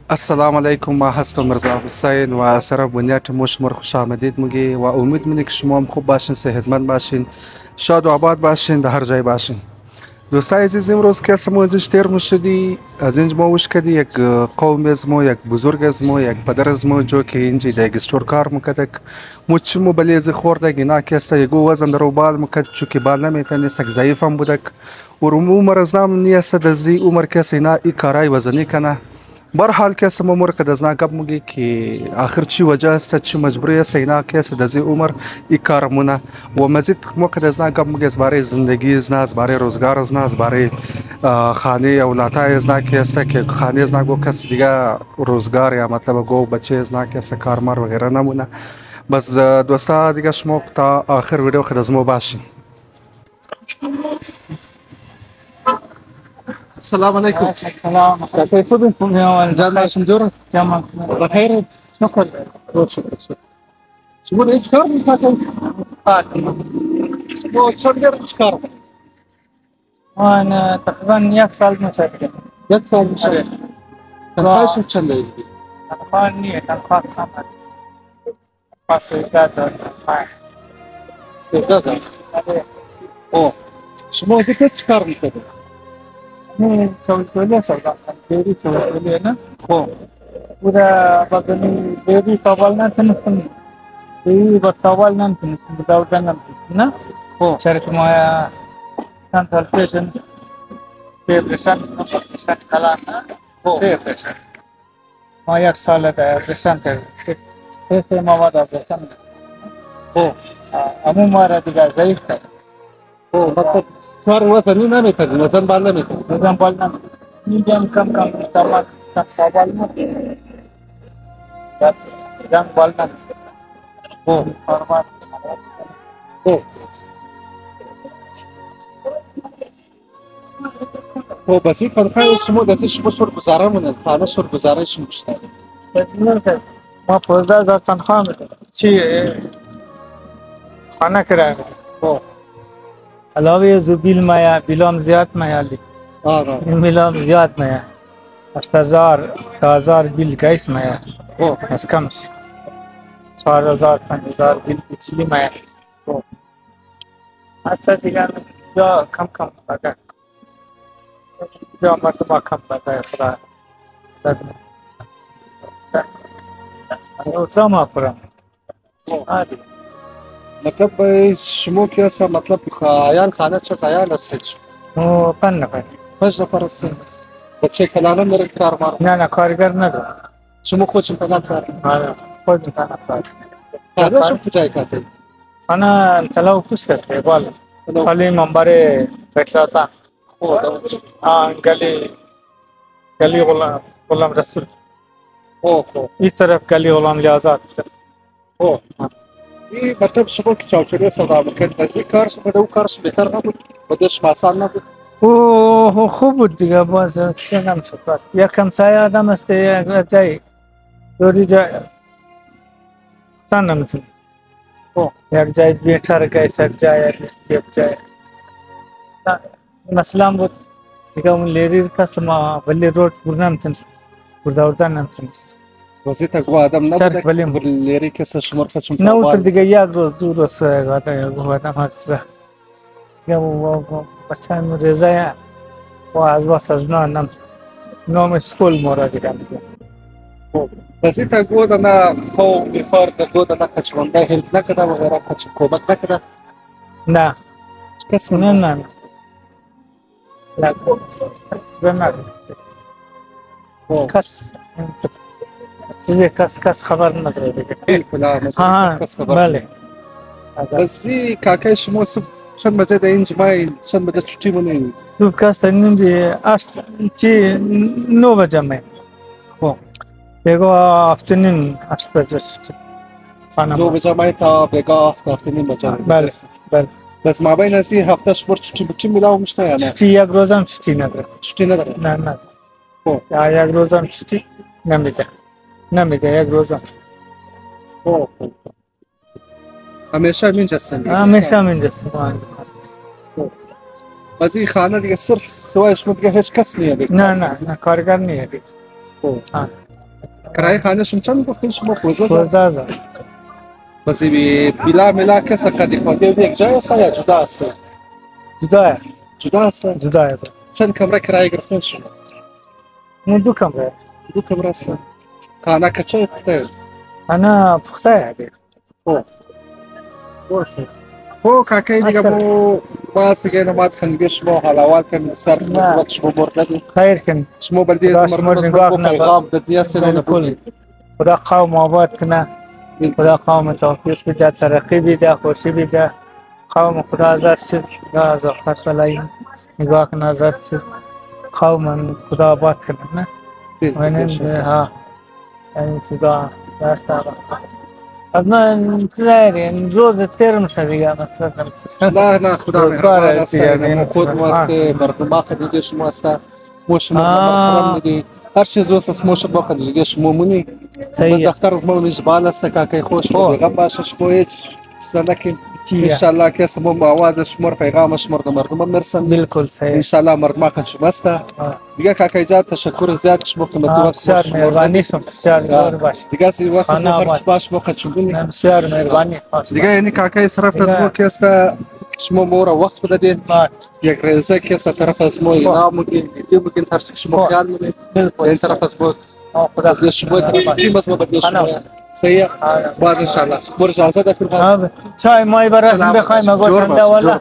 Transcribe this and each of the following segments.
السلام علیکم. ما هستم مرزا حسین و سر بنیاد ما شما رو خوش آمدید میگی و امید منی که شما هم خوب باشین، صحتمند باشین، شاد و آباد باشین، در هر جای باشین. دوستای عزیز، امروز که ما ازش تیر میشدی، از اینج ما وش کردی یک قوم از ما، یک بزرگ از ما، یک پدر از ما جو که اینجی در استور کار میکرد. مچ مو بلیز خورده گینا کستا یگو وزن در بال میکرد چون که بال نمیتونی سگ ضعیف هم بودک و عمر از نام نیست دزی عمر کسی نه ای کارای وزنی کنه. بر حال کس ما مرق دزنا قبل مگی که آخر چی وجه است چی مجبوری است اینا کس دزی عمر ای کارمونه و مزید موقع دزنا قبل مگی از برای زندگی از ناز برای روزگار از ناز برای خانه اولادای از نه است که خانه از نه گو کس دیگه روزگار یا مطلب گو بچه از نه است کارمار وغیره نمونه. بس دوستا دیگه شما تا آخر ویدیو خد از ما باشین. السلام عليكم. السلام. كيف بكم يا ولد؟ جانا شنجور تمام. بخير. شكرا. شكرا. شو ايش كار مكاتب؟ شو شغل ايش كار؟ وانا تقريبا ياك سال مشاركة. يتصل مشاريع. تنخواش شو تشلي؟ تنخواه نية تنخواه خامل. بس إجازة تنخواه. استاذ. اوه. شو ذكرت ايش كار مكاتب؟ ني تولي سودا. بيري تولي أنا. اوه. وده بدني بيري طوالنا تنسون. بيري بطوالنا تنسون بداودنا تنسون. اوه. شارك معايا كان تلفزيون. برشان برشان كلامنا. برشان. ما یک سال ده برشان تر. ما وارد برشان. اوه. امو مارا دیگر ضعیف کرد. اوه. مطلب کار وزنی نمیکنی، وزن بال نمیکنی. وزن بال نمیکنی. میگم کم سامان بال نمیکنی. وزن بال نمیکنی. اوه. فرمان. اوه. او بس این تنخواه شما دسته شما شور گذاره مونه خانه شور گذاره شما بیشتر. ما 15,000 تنخواه میدم. چی خانه کرایه میدم. اوه. علاوه زبیل مایا بیلام زیاد مایالی. آره. بیلام زیاد مایا. 8,000 بیل گیس مایا. اوه. از کمش. 4,000 5,000 بیل بیچلی مایا. اوه. اصلا دیگر یا کم بگه. یا مرتبه کم بگه خدا. اوسا ما خورم. آدی. مطلب شما که اصلا مطلب عیال خانه چه عیال هستید؟ او 5 نفر. 5 نفر هستید. بچه کلانه میره کارمار؟ نه کارگر ندارم. شما خودشون تنها کار؟ آره خود تنها کار. خانه شما کجای کار کنید؟ خانه تلاو پوش کسته بالا. خالی منبر بکلاسان. گلی غلام رسول. اوه. این طرف گلی غلام لیازات. اوه. این مطلب شما که چاوچوری سودا میکنید از این کارش به اون کارش بهتر نبود؟ بدش آسان نبود؟ اوه خوب بود دیگه باز شنم شد. یکم سایه آدم است یک جای دوری جای تن نمیتونه. یک جای بیشتر گیس یک جای یک جای. مثلا بود دیگه اون لیری کاست ما ولی رود برنامه تنس برداردن نمیتونست. وزیر تقو آدم نبود ولی لیری کس شمار خشم نه اون دیگه یک روز دو روز آدم هست. یا و بچه‌م رضایه و از واسه نام نام اسکول مورد دیگه میگه. وزیر تقو دنا تو بیفار تقو دنا کچونده هلپ نکرده و غیره کچ کوبت نکرده؟ نه کسی نه زمان کس چیزی کس خبر نداره دیگه. کس خبر بله. بس کاکای شما چند بجه در اینج مای چند بجه چوتی مونی؟ تو کس اینجی اصل چی 9 بجه می. بگو افتنین 8 بجه. 9 بجه مای تا بگا افتنین بجه. بله. بس ما بین از این هفته شمار چوتی میلاو میشته یا نه؟ چوتی یک روزم چوتی نداره. چوتی نداره؟ نه. یا یک روزم چوتی نمیده یک روزم. همیشه اینجا هستن؟ همیشه اینجا هستن. بس این خانه دیگه سوایش دیگه هیچ کس نیه دیگه؟ نه کارگر نیه دیگه. ها کرایه خانه شما چند گفتین شما؟ 15000. 12000. بس بلا ملا کسا قدی خورده یک جای است یا جدا است؟ جدا جدا است. جدا. چند کمره کرایه گرفتین شما؟ مو 2 کمره. 2 کمره است. خانه کچه پخته؟ انا پخته دی. درسته. خب کاکای دیگه مو باز دیگه نماد خندگی شما حالا کن سر وقت شما برده. خیر کن. شما بلدی از مردم با پیغام دنیا سر بالکل. خدا قوم آباد کنه. خدا قوم توفیق بده، ترقی بده، خوشی بده. قوم خدا ازش چیز از آخرت بلایی نگاه کنه ازش چیز قوم خدا آباد کنه نه؟ اینه ها این چیزا دست آقا. از من چیزایی روز تیر میشه دیگه مثلا. نه خدا مهربان است. ما خود ماست مردم خدیگه شما است. ما شما مرحوم میدی. هر چیز واسه ما شما خدیگه شما مونی. بس دفتر از ما میجبال است کاکای خوش پیغام باشش کویچ سنکین. انشالله که اسمو با آوازش مر پیغامش مردم مرسن. بالکل صحیح. انشالله مردم خدش است. دیگه کاکای جان تشکر زیاد شما خدمت وقت بسیار مهربانی شما بسیار باش. دیگه سی واسه ما هرچی باش ما خدشون. بسیار مهربانی. دیگه یعنی کاکای صرف از ما که است شما مورا وقت بدید. یک رئیسه که است طرف از ما اینام ممکن ممکن هر چی شما خیال می‌کنید. این طرف از ما خدا شما تیم از ما بدید شما. صحیح باز انشالله مر اجازه ده فیلم چای مای براشون بخوایم اگه ઠંડા والا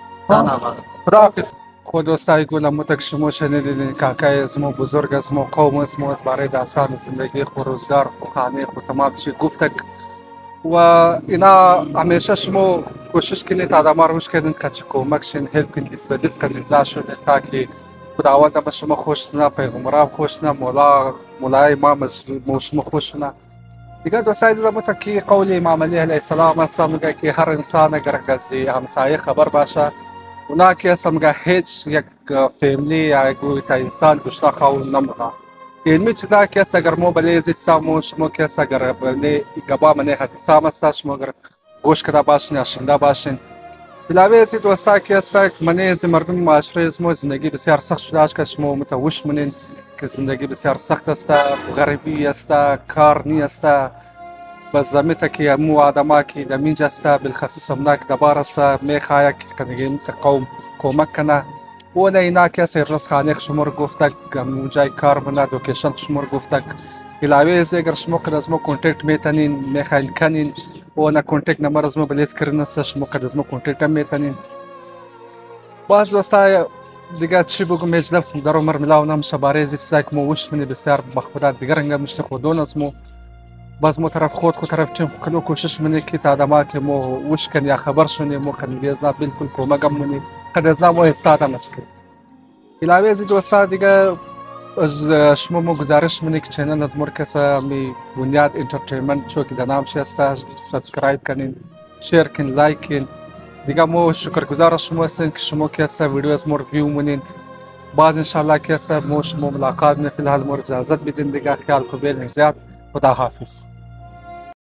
خدا حافظ. خود دوستای گلم متک شما شنیدین کاکای از ما بزرگ از ما قوم از ما از برای داستان زندگی خو روزگار خو خانه خو تمام چی گفتک و اینا همیشه شما کوشش کنید آدما رو مشکلین که کمک شین هلپ کنید دست به دست کنید داشته تاکي خداوند به شما خوش نه پیغمبران خوش نه مولای امام شما خوش نه. دیگه دوستای عزیزم متکی قول امام علی علیه السلام است میگه که هر انسان اگر از همسایه خبر باشه اونا که میگه هیچ یک فامیلی یا یک انسان گشته خواهد نمیده. علمی چیزا که است اگر ما بله زیستم شما که است اگر بله گبا منه حدیثام است شما اگر گوش کده باشین یا شنده باشین. علاوه از دوستا که است منه از مردم معاشره از ما زندگی بسیار سخت شده است که شما متوش منین که زندگی بسیار سخت است، غریبی است، کار نی است. بس زمیت که مو آدما که دمینج است بالخصوص امناک دبار است میخواهد که کنگیم قوم کمک کنه. و نه اینا که سررس خانه شما گفتک جای کار بنا لوکیشن شما گفتک. علاوه از اگر شما قد از ما کانتکت میتونین میخواین کنین و نه کانتکت نمبر از ما بلیس کردن است شما قد از ما کانتکت میتونین. باز دوستای دیگه چی بگم مجلس در عمر ملاو نمیشه برای زیسته که ما وش منی بسیار مخبرات دیگر انگار مشت خودون از ما باز ما طرف خود طرف چیم کلو کوشش منی که تا آدما که ما وش کن یا خبر شونی ما کن بیازنا بالکل کمکم منی قد از ما استاد است. علاوه از دوستا دیگه از شما ما گزارش منی که چینل از مرکز می بنیاد انترتینمنت چو که نام است سابسکرایب کنین شیر کن لایک کن. دیگه ما شکرگزار شما هستیم که شما که است ویدیو از ما ریویو منین. باز انشالله که است ما شما ملاقات نه فی الحال مر اجازت بدین دیگه خیال خوبه زیاد. خدا حافظ.